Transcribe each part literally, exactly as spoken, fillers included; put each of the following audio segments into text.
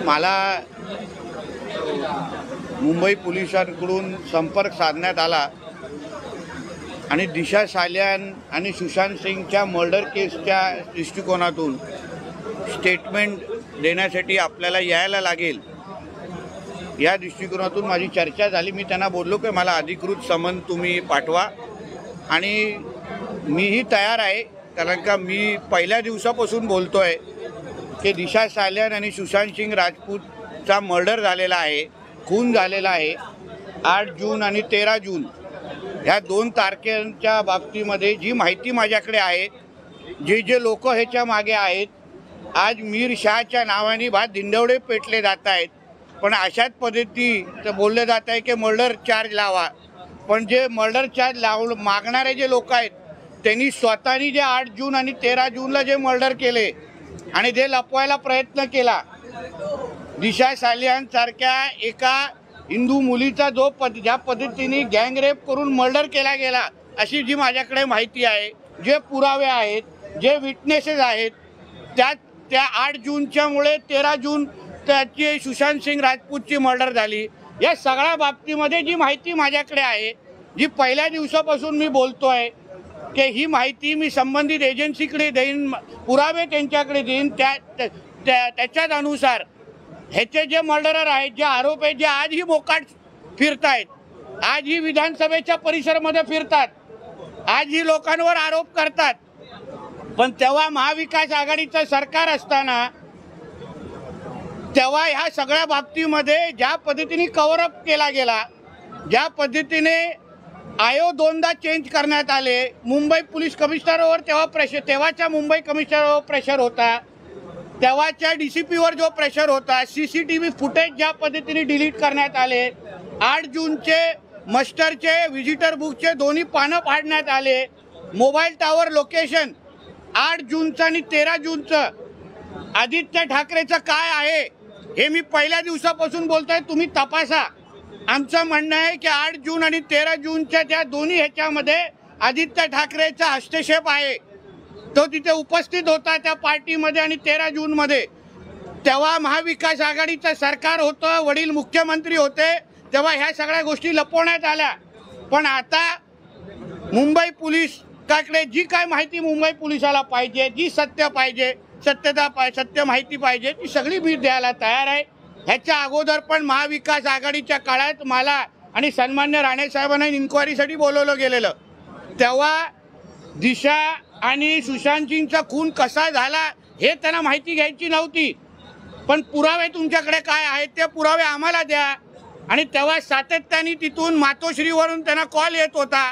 मला मुंबई पोलिसांकडून संपर्क साधण्यात आला आणि दिशा सालियान आणि सुशांत सिंगच्या मर्डर केसच्या दृष्टिकोनातून स्टेटमेंट देण्यासाठी आपल्याला यायला लागेल या दृष्टिकोनातून माझी चर्चा झाली। मी त्यांना बोललो की मला अधिकृत समन तुम्ही पाठवा आणि मीही तयार आहे, कारण का मी पहिल्या दिवसापासून बोलतो आहे की दिशा सालियान आणि सुशांत सिंग राजपूतचा मर्डर झालेला आहे, खून झालेला आहे। आठ जून आणि तेरा जून ह्या दोन तारखेच्या बाबतीमध्ये जी माहिती माझ्याकडे आहे, जे जे लोक ह्याच्या मागे आहेत, आज मीर शाहच्या नावाने भात दिंडवडे पेटले जात आहेत, पण अशाच पद्धतीचं बोलले जात आहे की मर्डर चार्ज लावा। पण जे मर्डर चार्ज लाव मागणारे जे लोक आहेत त्यांनी स्वतःनी जे आठ जून आणि तेरा जूनला जे मर्डर केले आणि जे लपवायला प्रयत्न केला, दिशा सालियान सारख्या एका हिंदू मुलीचा जो पद ज्या पद्धतीने गँगरेप करून मर्डर केला गेला, अशी जी माझ्याकडे माहिती आहे, जे पुरावे आहेत, जे विटनेसेस आहेत, त्या त्या आठ जूनच्यामुळे तेरा जून त्याची सुशांत सिंग राजपूतची मर्डर झाली। या सगळ्या बाबतीमध्ये जी माहिती माझ्याकडे आहे, जी पहिल्या दिवसापासून मी बोलतो आहे की ही माहिती मी संबंधित एजन्सीकडे देईन, पुरावे त्यांच्याकडे देईन, त्या त्याच्याच अनुसार ह्याचे जे मर्डरर आहेत, जे आरोप आहेत, जे आजही मोकाट फिरतायत, आजही विधानसभेच्या परिसरामध्ये फिरतात, आजही लोकांवर आरोप करतात, पण तेव्हा महाविकास आघाडीचं सरकार असताना तेव्हा ह्या सगळ्या बाबतीमध्ये ज्या पद्धतीने कव्हर अप केला गेला, ज्या पद्धतीने आयोग दोनदा चेंज करण्यात आले, मुंबई पोलीस कमिशनरवर तेव्हा प्रेशर तेव्हाच्या मुंबई कमिशनरवर प्रेशर होता, तेव्हाच्या डी सी पीवर जो प्रेशर होता, C C T V footage ज्या पद्धतीने डिलीट करण्यात आले, आठ जूनचे मस्टरचे विजिटर बुकचे दोन्ही पानं पाडण्यात आले, मोबाईल टावर लोकेशन आठ जूनचं आणि तेरा जूनचं आदित्य ठाकरेचं काय आहे हे मी पहिल्या दिवसापासून बोलतोय, तुम्ही तपासा। आमचं म्हणणं आहे की आठ जून आणि तेरा जूनच्या त्या दोन्ही ह्याच्यामध्ये आदित्य ठाकरेचा हस्तक्षेप आहे, तो तिथे उपस्थित होता त्या पार्टीमध्ये आणि तेरा जूनमध्ये तेव्हा महाविकास आघाडीचं सरकार होतं, वडील मुख्यमंत्री होते, तेव्हा ह्या सगळ्या गोष्टी लपवण्यात आल्या। पण आता मुंबई पोलिसाकडे जी काय माहिती मुंबई पोलिसाला पाहिजे, जी सत्य पाहिजे, सत्यता पाहिजे, सत्य माहिती पाहिजे, ती सगळी मी द्यायला तयार आहे। ह्याच्या अगोदर पण महाविकास आघाडीच्या काळात मला आणि सन्मान्य राणे साहेबांना इन्क्वायरीसाठी बोलवलं गेलेलं, तेव्हा दिशा आणि सुशांत सिंगचा खून कसा झाला हे त्यांना माहिती घ्यायची नव्हती, पण पुरावे तुमच्याकडे काय आहेत ते पुरावे आम्हाला द्या। आणि तेव्हा सातत्याने तिथून मातोश्रीवरून त्यांना कॉल येत होता,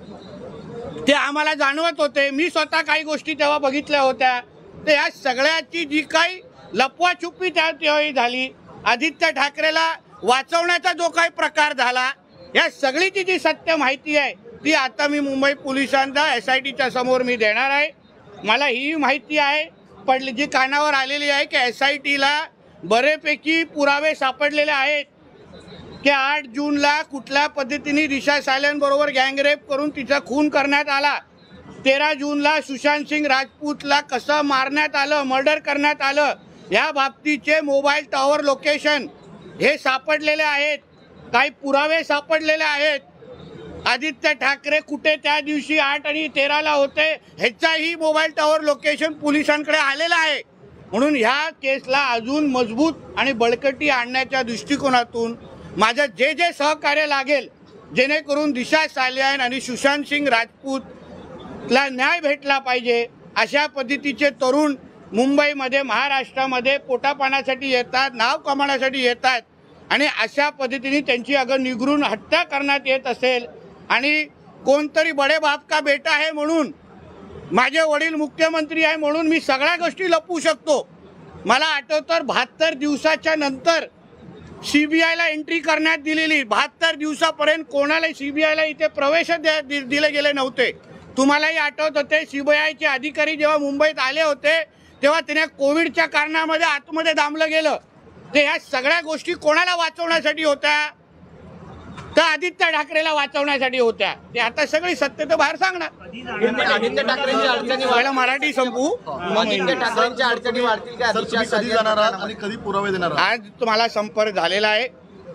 ते आम्हाला जाणवत होते, मी स्वतः काही गोष्टी तेव्हा बघितल्या होत्या। तर या सगळ्याची जी काही लपवाछुपी त्या तेव्हाही झाली, आदित्य ठाकरेला वाचवण्याचा जो काही प्रकार झाला, या सगळीची जी सत्य माहिती आहे ती आता मी मुंबई पोलिसांचा एस आय टीच्या समोर मी देणार आहे। मला ही माहिती आहे पडली जी कानावर आलेली आहे की एस आय टीला बरेपैकी पुरावे सापडलेले आहेत की आठ जूनला कुठल्या पद्धतीने दिशा सालियान बरोबर गँगरेप करून तिचा खून करण्यात आला, तेरा जूनला सुशांत सिंग राजपूतला कसं मारण्यात आलं, मर्डर करण्यात आलं, या बाबतीचे मोबाईल टॉवर लोकेशन हे सापडलेले आहेत, काही पुरावे सापडलेले आहेत। आदित्य ठाकरे कुठे त्या दिवशी आठ आणि तेराला होते ह्याचाही मोबाईल टॉवर लोकेशन पोलिसांकडे आलेलं आहे। म्हणून ह्या केसला अजून मजबूत आणि बळकटी आणण्याच्या दृष्टिकोनातून माझं जे जे सहकार्य लागेल, जेणेकरून दिशा सालियान आणि सुशांत सिंग राजपूतला न्याय भेटला पाहिजे, अशा पद्धतीचे तरुण मुंबईमध्ये महाराष्ट्रामध्ये पोटापाण्यासाठी येतात, नाव कमावण्यासाठी येतात आणि अशा पद्धतीने त्यांची अगर निगरून हत्या करण्यात येत असेल आणि कोणतरी बडे बाप का बेटा आहे म्हणून, माझे वडील मुख्यमंत्री आहे म्हणून मी सगळ्या गोष्टी लपवू शकतो। मला आठवतं बहात्तर दिवसाच्या नंतर सीबीआयला एंट्री करण्यात दिलेली, बहात्तर दिवसापर्यंत कोणाला सीबीआयला इथे प्रवेश दिले गेले नव्हते। तुम्हालाही आठवत होते सीबीआयचे अधिकारी जेव्हा मुंबईत आले होते तेव्हा त्यांना कोविडच्या कारणामध्ये आतमध्ये दामलं गेलं। ते ह्या सगळ्या गोष्टी कोणाला वाचवण्यासाठी होत्या? तर आदित्य ठाकरेला वाचवण्यासाठी होत्या. ते आता सगळी सत्य तर बाहेर सांगणार. आदित्य ठाकरेंची अडचणी पहिला मराठी संपू. आदित्य ठाकरेंच्या अडचणी वाढतील का? कधी जाणार आहात आणि कधी पुरावे देणार आहात? आज तुम्हाला संपर्क झालेला आहे.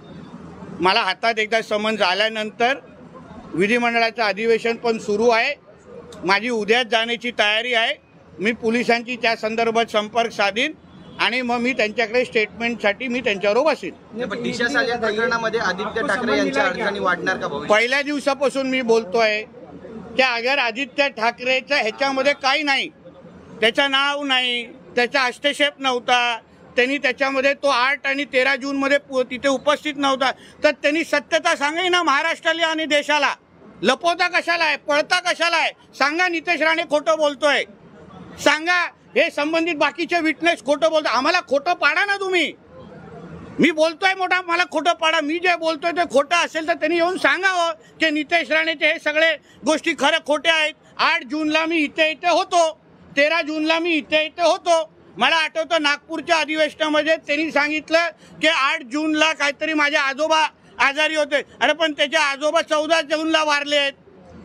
मला हातात एकदा समन्स आल्यानंतर विधिमंडळाचं अधिवेशन पण सुरू आहे. माझी उद्याच जाण्याची तयारी आहे. मी पोलिसांची त्या संदर्भात संपर्क साधीन आणि मग मी त्यांच्याकडे स्टेटमेंटसाठी मी त्यांच्याबरोबर बसेन. पण दिशा सालियन प्रकरणामध्ये आदित्य ठाकरे यांच्या अडचणी वाढणार का भविष्यात? पहिल्या दिवसापासून मी बोलतोय की अगर आदित्य ठाकरेचं ह्याच्यामध्ये काही नाही, त्याचं नाव नाही, त्याचा हस्तक्षेप नव्हता, त्यांनी त्याच्यामध्ये तो आठ आणि तेरा जूनमध्ये तिथे उपस्थित नव्हता, तर त्यांनी सत्यता सांगाय ना महाराष्ट्राला आणि देशाला. लपवता कशाला आहे, पळता कशाला आहे? सांगा नितेश राणे खोटं बोलतोय, सांगा हे संबंधित बाकीचे विटनेस खोटं बोलतो. आम्हाला खोटं पाडा ना तुम्ही. मी बोलतोय मोठा, मला खोटं पाडा. मी जे बोलतोय ते खोटं असेल तर त्यांनी येऊन सांगावं की नितेश राणेचे हे सगळे गोष्टी खरं खोट्या आहेत. आठ जूनला मी इथे इथे होतो, तेरा जूनला मी इथे इथे होतो. मला आठवतं नागपूरच्या अधिवेशनामध्ये त्यांनी सांगितलं की आठ जूनला काहीतरी माझे आजोबा आजारी होते. अरे पण त्याचे आजोबा चौदा जूनला वारले आहेत.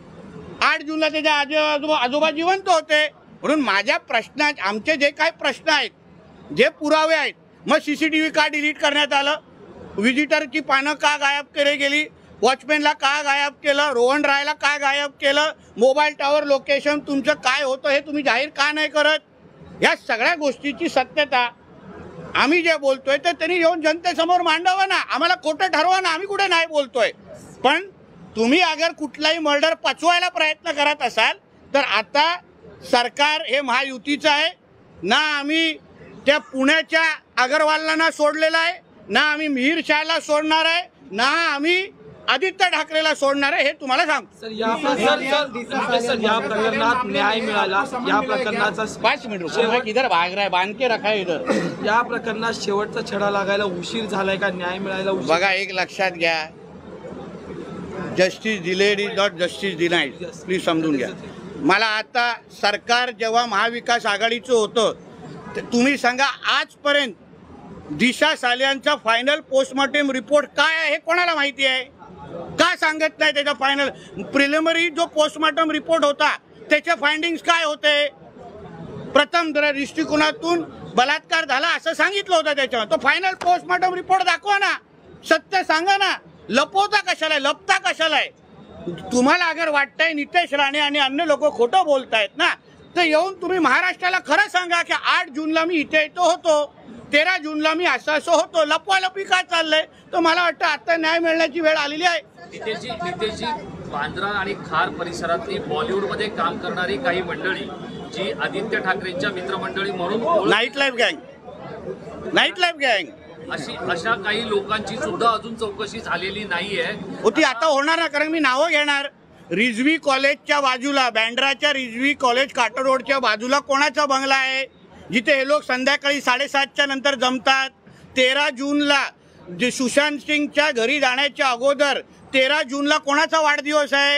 आठ जूनला त्याचे आजोबा आजोबा जिवंत होते. म्हणून माझ्या प्रश्नात आमचे जे काही प्रश्न आहेत, जे पुरावे आहेत, मग सीसीटीव्ही का डिलीट करण्यात आलं, विजिटरची पानं का गायब केली गेली, वॉचमॅनला का गायब केलं, रोहन रायला का गायब केलं, मोबाईल टॉवर लोकेशन तुमचं काय होतं हे तुम्ही जाहीर का नाही करत. या सगळ्या गोष्टीची सत्यता आम्ही जे बोलतोय तर त्यांनी येऊन जनतेसमोर मांडावं ना. आम्हाला खोटं ठरवा ना, आम्ही कुठे नाही बोलतोय. पण तुम्ही अगर कुठलाही मर्डर पचवायला प्रयत्न करत असाल तर आता सरकार हे महायुतीचं आहे ना. आम्ही त्या पुण्याच्या अगरवालला सोडलेलं आहे ना, आम्ही मिहीर शाहला सोडणार आहे ना, आम्ही आदित्य ठाकरेला सोडणार आहे. हे तुम्हाला सांगतो. सर या सर या प्रकरणात न्याय मिळाला. या प्रकरणाचा पाच मिनिट इधर भाग रहा है, बांध के रखा है इधर. या प्रकरणात शेवटचा छडा लागायला उशीर झालाय का? न्याय मिळायला उशीर? बघा, एक लक्षात घ्या, justice delayed is not justice denied. Please समजून घ्या. मला आता सरकार जेव्हा महाविकास आघाडीचं होतं तुम्ही सांगा आजपर्यंत दिशा सालियांचा फायनल पोस्टमॉर्टम रिपोर्ट काय आहे हे कोणाला माहिती आहे? का सांगत नाही त्याचा फायनल प्रिलिमिनरी जो पोस्टमॉर्टम रिपोर्ट होता त्याचे फाइंडिंग्स काय होते? प्रथम दृष्टिकोनातून बलात्कार झाला असं सांगितलं होतं त्याच्यावर. तो फायनल पोस्टमॉर्टम रिपोर्ट दाखवा ना, सत्य सांगा ना. लपवता कशाला, लपता कशाला आहे? तुम्हाला अगर वाटतंय नितेश राणे आणि अन्य लोक खोटं बोलतायत ना, तर येऊन तुम्ही महाराष्ट्राला खरं सांगा की आठ जूनला मी इथे इथं होतो, तेरा जूनला मी असं असं होतो. लपवालपी का चाललंय? तर मला वाटतं आता न्याय मिळण्याची वेळ आलेली आहे. नितेशजी नितेशजी बांद्रा आणि खार परिसरातली बॉलिवूडमध्ये काम करणारी काही मंडळी जी आदित्य ठाकरेंच्या मित्रमंडळी म्हणून नाईट लाईफ गँग नाईट लाईफ गँग अशी अशा काही लोकांची सुद्धा अजून चौकशी झालेली नाहीये. होती, आता होणार ना, कारण मी नावं घेणार. रिझवी कॉलेजच्या बाजूला, बँड्राच्या रिझवी कॉलेज काटर रोडच्या बाजूला कोणाचा बंगला आहे जिथे हे लोक संध्याकाळी साडेसातच्या नंतर जमतात? तेरा जूनला जे सुशांत सिंगच्या घरी जाण्याच्या अगोदर तेरा जूनला कोणाचा वाढदिवस आहे?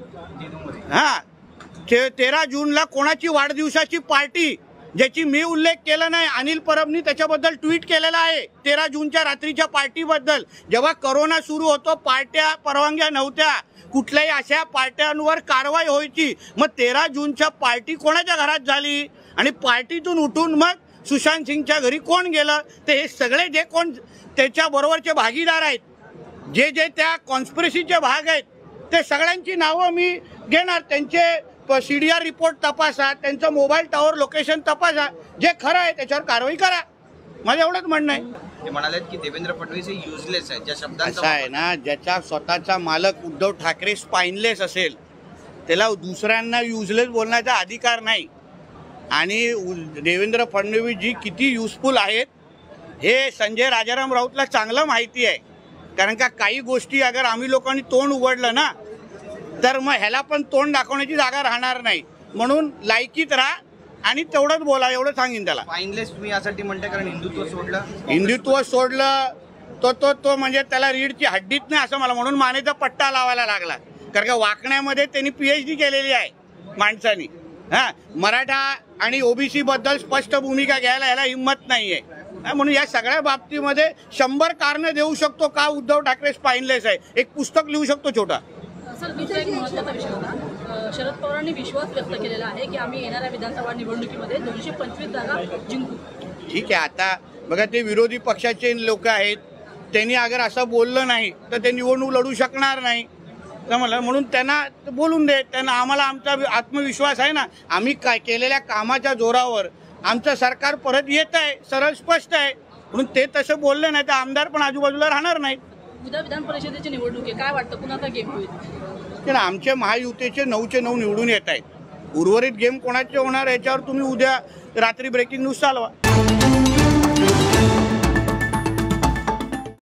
हा, तेरा जूनला कोणाची वाढदिवसाची पार्टी ज्याची मी उल्लेख केला नाही, अनिल परबनी त्याच्याबद्दल ट्विट केलेला आहे तेरा जूनच्या रात्रीच्या पार्टीबद्दल. जेव्हा करोना सुरू होतो पार्ट्या परवानग्या नव्हत्या, कुठल्याही अशा पार्ट्यांवर कारवाई व्हायची. मग तेरा जूनच्या पार्टी कोणाच्या घरात झाली आणि पार्टीतून उठून मग सुशांत सिंगच्या घरी कोण गेलं? ते हे सगळे जे कोण त्याच्याबरोबरचे भागीदार आहेत, जे जे त्या कॉन्स्पिरसीचे भाग आहेत, ते सगळ्यांची नावं मी घेणार. त्यांचे सी डी आर रिपोर्ट तपासा, त्यांचं मोबाईल टॉवर लोकेशन तपासा, जे खरं आहे त्याच्यावर कारवाई करा. माझं एवढंच म्हणणं आहे. ते म्हणाले की देवेंद्र फडणवीस हे युजलेस आहे. ज्या शब्दांचा असं आहे ना, ज्याचा स्वतःचा मालक उद्धव ठाकरे स्पाइनलेस असेल त्याला दुसऱ्यांना युजलेस बोलण्याचा अधिकार नाही. आणि देवेंद्र फडणवीस जी किती युजफुल आहेत हे संजय राजाराम राऊतला चांगलं माहिती आहे. कारण का काही गोष्टी अगर आम्ही लोकांनी तोंड उघडलं ना तर मग ह्याला पण तोंड दाखवण्याची जागा राहणार नाही. म्हणून लायकीत राहा आणि तेवढंच बोला, एवढं सांगेन त्याला. फाईनलेस तुम्ही यासाठी म्हणता कारण हिंदुत्व सोडलं हिंदुत्व सोडलं तो तो तो म्हणजे त्याला रीडची हड्डीत नाही असं मला म्हणून मानेचा पट्टा लावायला लागला. कारण का वाकण्यामध्ये त्यांनी पीएचडी केलेली आहे माणसानी. हा, मराठा आणि ओबीसी बद्दल स्पष्ट भूमिका घ्यायला याला हिंमत नाहीये. नाही, म्हणून या सगळ्या बाबतीमध्ये शंभर कारणं देऊ शकतो का उद्धव ठाकरे स्पाइनलेस आहे, एक पुस्तक लिहू शकतो छोटा. सर दुसरा एक महत्त्वाचा विषय होता. अ, शरद पवारांनी विश्वास व्यक्त केलेला आहे की आम्ही येणाऱ्या विधानसभा निवडणुकीमध्ये दोनशे पंचवीस जागा जिंकू. ठीक आहे, आता बघा ते विरोधी पक्षाचे लोक आहेत, त्यांनी अगर असं बोललं नाही तर ते निवडणूक लढू शकणार नाही. समजलं, म्हणून त्यांना बोलून दे, त्यांना आम्हाला आमचा आत्मविश्वास आहे ना, आम्ही काय केलेल्या कामाच्या जोरावर आमचं सरकार परत येत आहे, सरळ स्पष्ट आहे. म्हणून ते तसं बोलले नाही तर आमदार पण आजूबाजूला राहणार नाहीत. उद्या विधान परिषदेची निवडणूक आहे, काय वाटतं कुणाचा गेम होईल? कारण आमचे महायुतीचे नऊचे नऊ निवडून येत आहेत. उर्वरित गेम कोणाचे होणार याच्यावर तुम्ही उद्या रात्री ब्रेकिंग न्यूज चालवा.